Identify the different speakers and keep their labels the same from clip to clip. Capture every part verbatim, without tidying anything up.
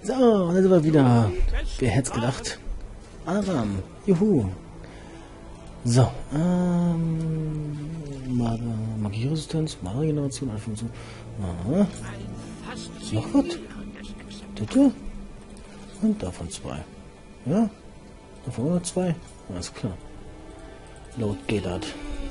Speaker 1: So, da sind wir wieder. Wer hätte es gedacht? Aram. Juhu. So, ähm... Mag Magieresistenz, Mana-Generation, einfach so. Aha. Noch was? Bitte? Und davon zwei. Ja? Davon nur zwei? Alles klar. Laut geht das.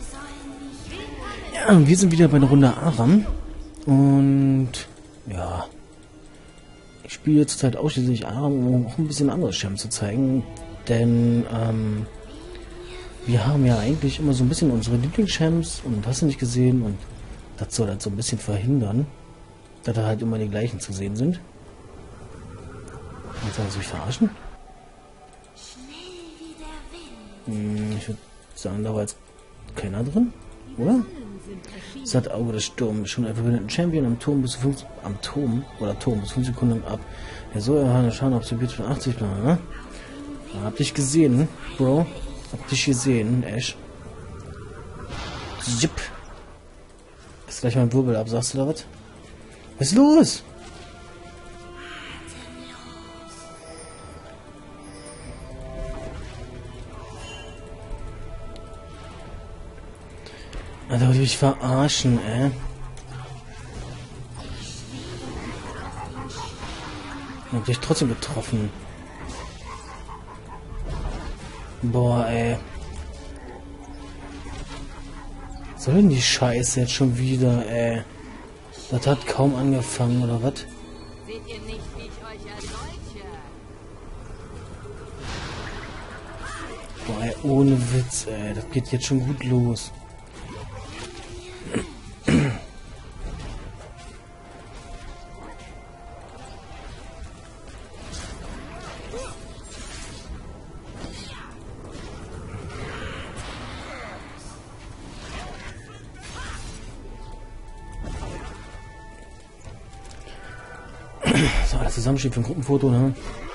Speaker 1: Ja, wir sind wieder bei einer Runde Aram. Und... ja... Ich spiele jetzt zurzeit ausschließlich Aram, um auch ein bisschen anderes Champ zu zeigen. Denn, ähm... wir haben ja eigentlich immer so ein bisschen unsere Lieblingschamps und hast du nicht gesehen. Und das soll halt so ein bisschen verhindern, dass da halt immer die gleichen zu sehen sind. Jetzt soll ich verarschen? Hm, ich würde sagen, da war jetzt keiner drin, oder? Es hat Auge des Sturms. Schon ein verwendeten Champion am Turm bis zu fünf, am Turm oder Turm bis fünf Sekunden ab. Der soll ja schauen, ob sie bitte von achtzig bleiben, ne? Hab dich gesehen, Bro. Hab dich gesehen, Ash. Jipp. Ist gleich mein Wirbel ab, sagst du da was? Was ist los? Alter, wollte ich verarschen, ey. Hab dich trotzdem getroffen. Boah, ey. Was soll denn die Scheiße jetzt schon wieder, ey? Das hat kaum angefangen, oder was?
Speaker 2: Seht ihr nicht, wie ich euch erleuchte?
Speaker 1: Boah, ey, ohne Witz, ey. Das geht jetzt schon gut los. So, alles zusammensteht für ein Gruppenfoto, ne?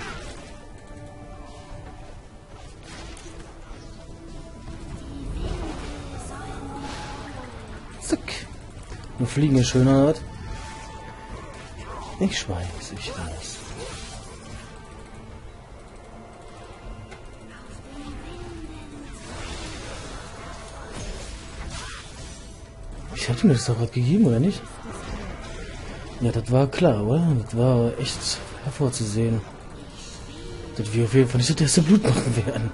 Speaker 1: Zack. Und fliegen ist schöner, was? Ich weiß, ich weiß. Ich hatte mir das doch was gegeben, oder nicht? Ja, das war klar, oder? Das war echt hervorzusehen. Dass wir auf jeden Fall nicht das erste Blut machen werden.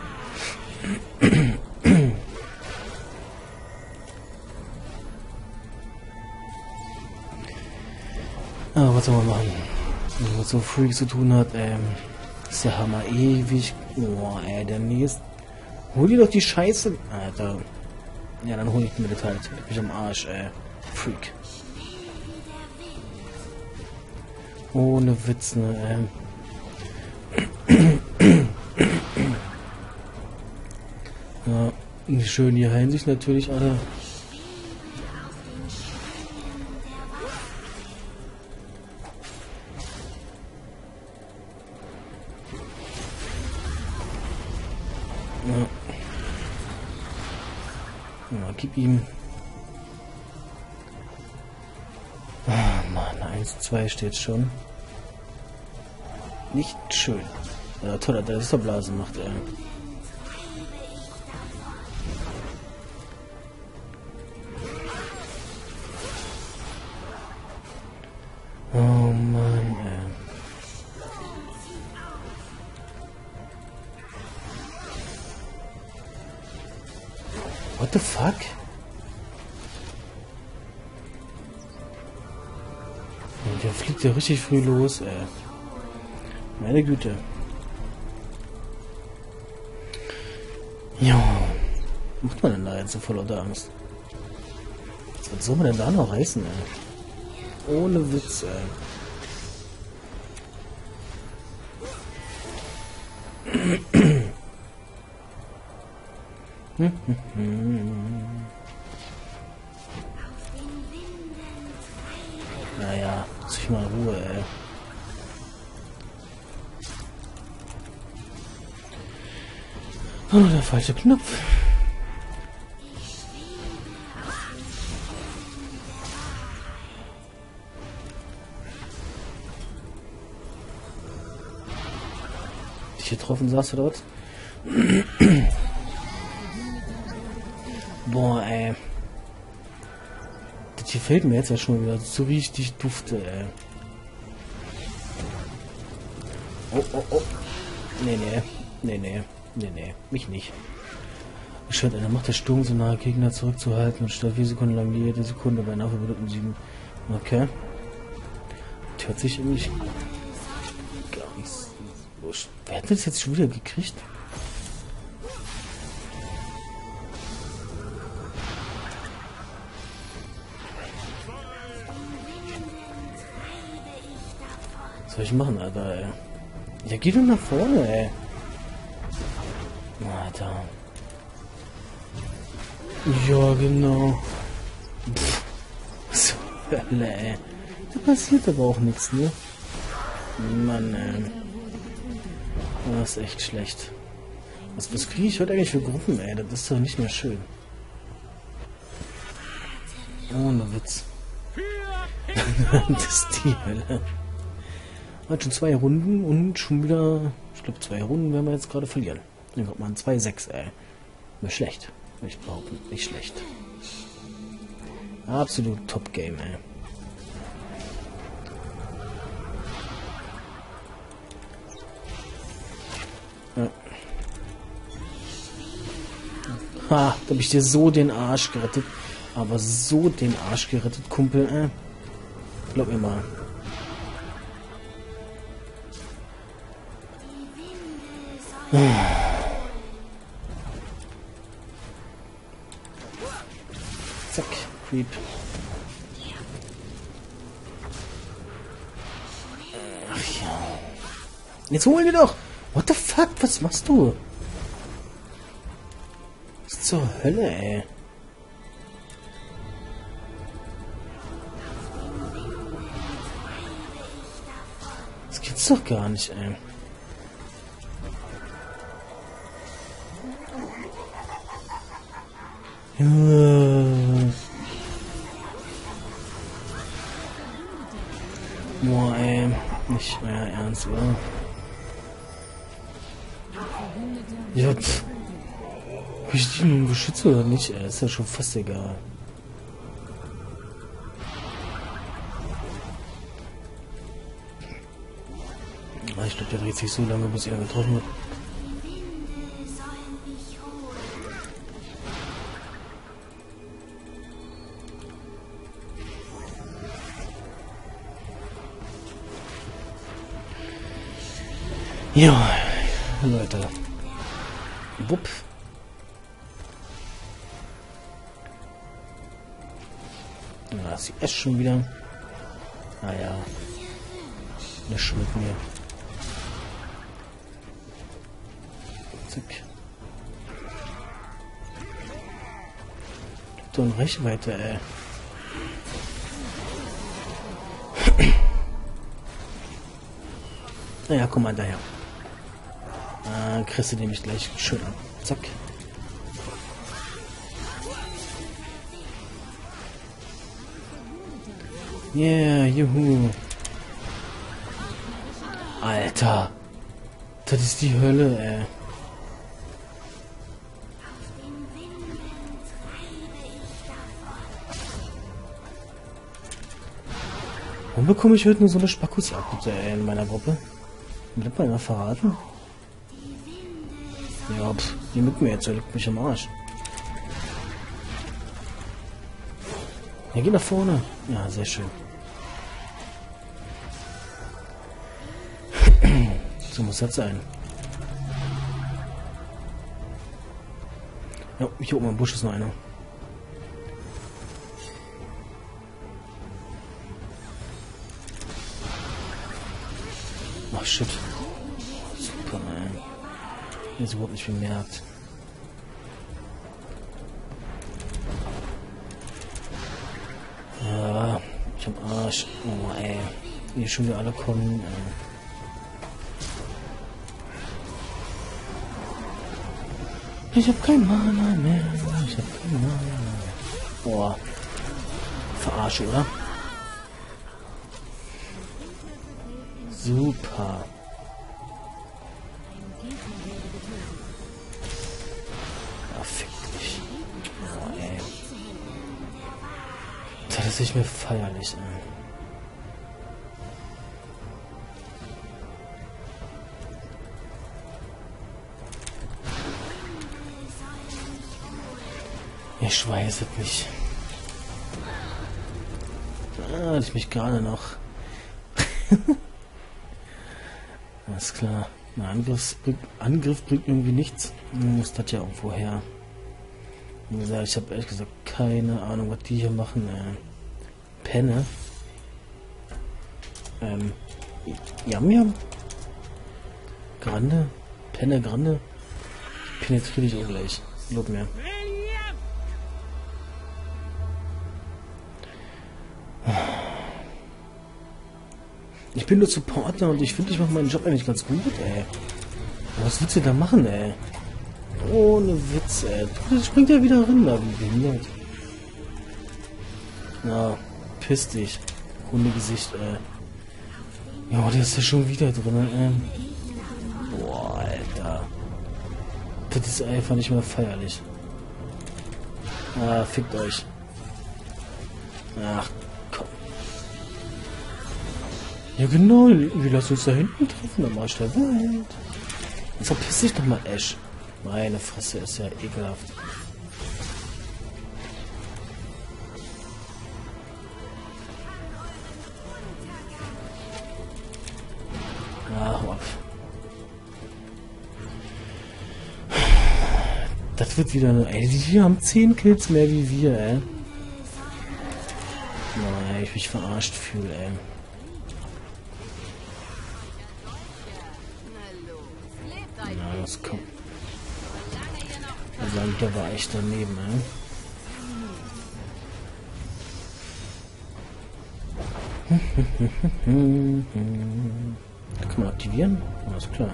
Speaker 1: Aber was soll man machen? Wenn was so Freak zu tun hat, ähm, ist der Hammer ewig. Oh, ey, der nächste. Hol dir doch die Scheiße. Alter. Ja, dann hol ich mir das halt. Ich bin am Arsch, ey. Freak. Ohne Witz, ne, ähm. Ja, schön hier heilen sich natürlich alle. Ja. Ja, gib ihm. Ah, Mann, eins, zwei steht schon. Nicht schön. Ja, toll, dass der das Blasen macht, ey. Oh Mann, ey. What the fuck? Der fliegt ja richtig früh los, ey. Meine Güte. Ja. Was macht man denn da jetzt so voll lauter Angst? Was soll man denn da noch reißen, ey? Ohne Witz, ey. Naja, lass ich mal in Ruhe, ey. Oh, der falsche Knopf. hier getroffen saß oder was? Boah, ey. Das hier fällt mir jetzt ja schon wieder so richtig dufte, ey. Oh, oh, oh. Nee, nee. Nee, nee. Nee, nee. Mich nicht. Scheint einer Macht der Sturm so nahe Gegner zurückzuhalten und statt vier Sekunden lang jede Sekunde bei Nachverbeuteten sieben. Okay. Das hört sich irgendwie gar nicht so. Wer hat das jetzt schon wieder gekriegt? Was soll ich machen, Alter, ey? Ja, geh doch nach vorne, ey. Alter. Ja, genau. Pff. So, Hölle, ey. Da passiert aber auch nichts, ne? Mann, ey. Das ist echt schlecht. Was, was kriege ich heute eigentlich für Gruppen, ey? Das ist doch nicht mehr schön. Ohne Witz. Das ist die Hölle. Hat schon zwei Runden und schon wieder... Ich glaube, zwei Runden werden wir jetzt gerade verlieren. Dann kommt man zwei sechs, ey. Nicht schlecht. Will ich behaupten. Nicht schlecht. Absolut Top-Game, ey. Ja. Ha, da hab ich dir so den Arsch gerettet. Aber so den Arsch gerettet, Kumpel, ey. Glaub mir mal. Zack, Creep. Ach ja. Jetzt holen wir doch! What the fuck? Was machst du? Was zur Hölle, ey? Das gibt's doch gar nicht, ey. Ja. Boah, ey. Nicht mehr ernst, oder? Ja, pff. Ob ich die nun beschütze oder nicht, ey, ist ja schon fast egal. Ich glaube, der dreht sich so lange, bis er getroffen wird. Ja, Leute. Wupp. Ja, sie ist schon wieder. Naja. Nicht mit mir. Zack. So ein Reichweite, ey. Naja, komm mal daher. Ah, kriegst du nämlich gleich schön ab. Zack. Yeah, juhu. Alter. Das ist die Hölle, ey. Warum bekomme ich heute nur so eine Spackus-Akute, ey, in meiner Gruppe? Bleibt mal verraten? Ja, pff, die mit mir jetzt, der legt mich am Arsch. Ja, geh nach vorne. Ja, sehr schön. So muss das sein. Ja, hier oben im Busch ist noch einer. Ach, shit. Super, ey. Jetzt überhaupt nicht bemerkt. Ja, ich hab Arsch. Oh, ey. Hier schon wieder alle kommen, ey. Ich hab kein Mana mehr. Ich hab kein Mana mehr. Boah. Verarsche, oder? das ist mir feierlich, ey. Ich weiß es nicht. Ah, hatte ich mich gerade noch. Alles klar. Ein Angriff bringt, Angriff bringt irgendwie nichts. Muss das ja irgendwo her. Wie gesagt, ich habe ehrlich gesagt keine Ahnung, was die hier machen. Äh, Penne. Ähm. Yam Yam. Grande. Penne Grande. Penetriere ich auch gleich. Glaub mir. Ich bin nur Supporter und ich finde, ich mache meinen Job eigentlich ganz gut, ey. Was willst du da machen, ey? Ohne Witz, ey. Das springt ja wieder rein, da, wie behindert. Na, piss dich. Hundegesicht, ey. Ja, der ist ja schon wieder drin, ey. Boah, Alter. Das ist einfach nicht mehr feierlich. Ah, fickt euch. Ach, komm. Ja genau, wir lassen uns da hinten treffen am Arsch der Welt. Jetzt verpiss dich doch mal, Ash. Meine Fresse, ist ja ekelhaft. Ach, ab. Das wird wieder eine... Ey, die haben zehn Kills mehr wie wir, ey. Nein, ich mich verarscht fühle, ey. Na, das kommt. Ich sagen, der war echt daneben, ey. Kann man aktivieren? Alles klar.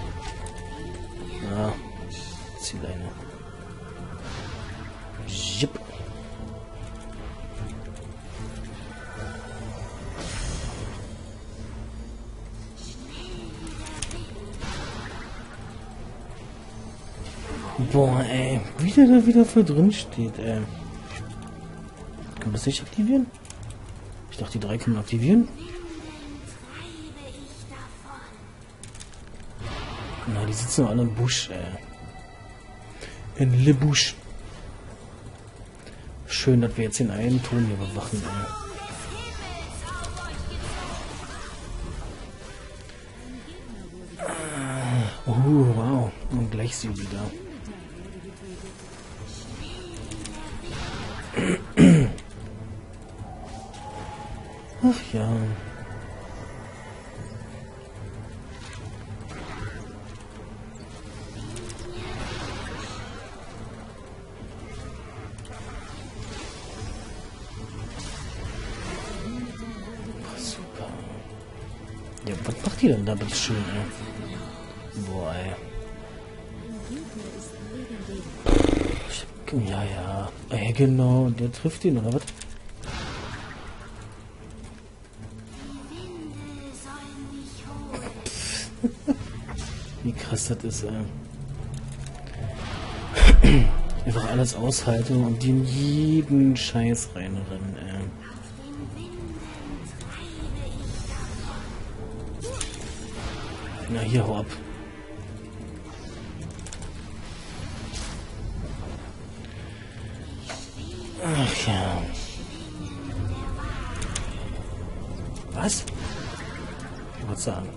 Speaker 1: Ja, Zielleine. Jipp. Boah, ey, wie der da wieder voll drin steht, ey. Kann man das nicht aktivieren? Ich dachte, die drei können wir aktivieren. Na, die sitzen alle im Busch, ey. In Le Busch. Schön, dass wir jetzt den einen Ton hier bewachen, ey. Oh, wow. Und gleich sie wieder. Ach ja. Super. Ja, was macht die denn da bitte schön, ey? Boah, ey. Ja, ja. Ey, genau. Der trifft ihn, oder was? Wie krass das ist, ey. Einfach alles aushalten und die in jeden Scheiß reinrennen, ey. Na, hier, hau ab. Ach ja. Was? Ich wollte sagen.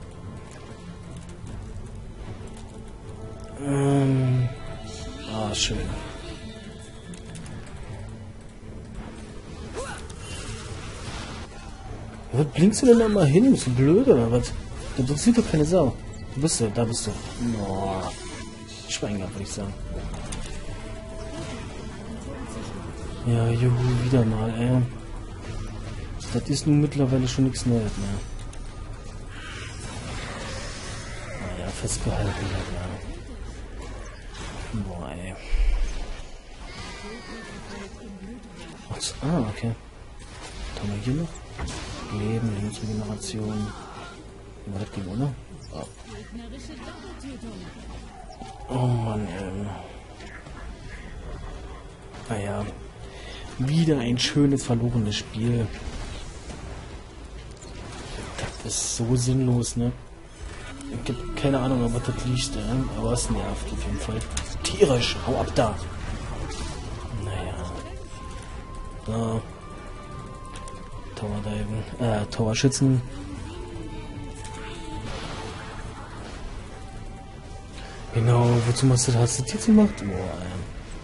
Speaker 1: Ähm. Ah, schön. Was blinkst du denn da mal hin? Bist du blöd oder was? Du interessiert doch keine Sau. Du bist du, da bist du. Boah. Schwein gehabt, würde ich sagen. Ja, juhu, wieder mal, ey. Das ist nun mittlerweile schon nichts Neues mehr. Naja, festgehalten, ja. Boah, ey. Was? Ah, okay. Was haben wir hier noch? Leben, Lebensregeneration. War das Ding, oder? Oh, oh Mann, ey. Naja. Wieder ein schönes verlorenes Spiel. Das ist so sinnlos, ne? Es gibt keine Ahnung, ob das liegt, äh, aber es nervt auf jeden Fall. Tierisch, hau ab da! Naja. So. Tower Diven, äh, Tower Schützen. Genau, wozu machst du das? Hast du das jetzt gemacht? Boah, ey.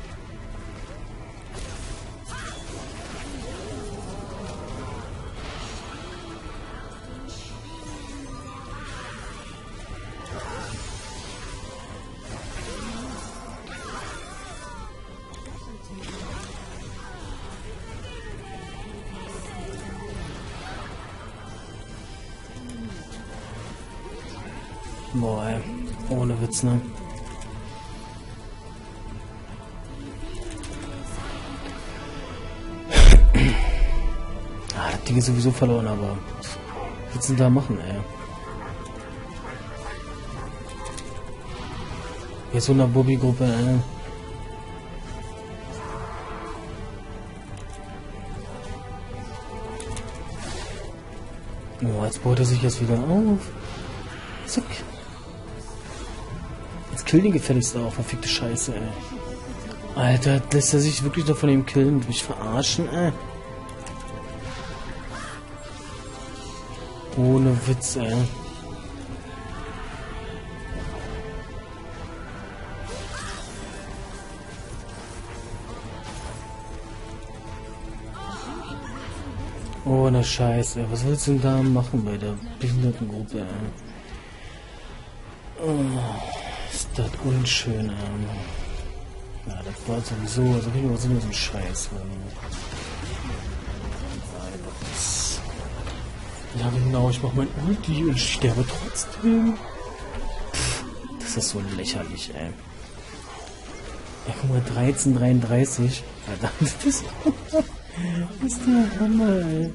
Speaker 1: Boah, ey. Ohne Witz, ne? Ah, das Ding ist sowieso verloren, aber was willst du denn da machen, ey? Jetzt so eine Bobby-Gruppe, ey. Oh, jetzt baut er sich jetzt wieder auf. Zack. Jetzt kill den gefälligst auch, verfickte Scheiße, ey. Alter, lässt er sich wirklich noch von ihm killen und mich verarschen, ey. Ohne Witz, ey. Ohne Scheiß, ey. Was willst du denn da machen bei der Behindertengruppe, ey? Oh, ist das unschön, ey. Ja, das war sowieso, also kriegen wir so einen Scheiß, Mann. Ja genau, ich mach mein Ulti und ich sterbe trotzdem. Pff, das ist so lächerlich, ey. Ja, guck mal, dreizehn dreiunddreißig. Alter, das ist, das ist der Hammer, ey.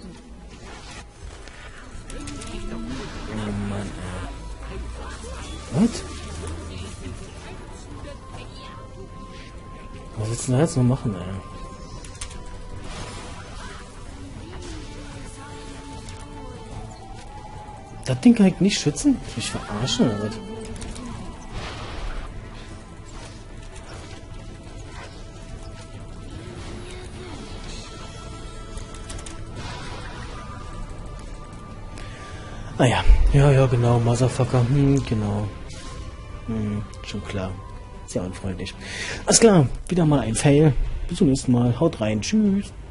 Speaker 1: Oh Mann, ey. Was? Was willst du da jetzt noch machen, ey? Das Ding kann ich nicht schützen? Ich verarschen oder was? Ah ja, ja, ja, genau, Motherfucker, hm, genau. Hm, schon klar. Sehr unfreundlich. Alles klar, wieder mal ein Fail. Bis zum nächsten Mal. Haut rein. Tschüss.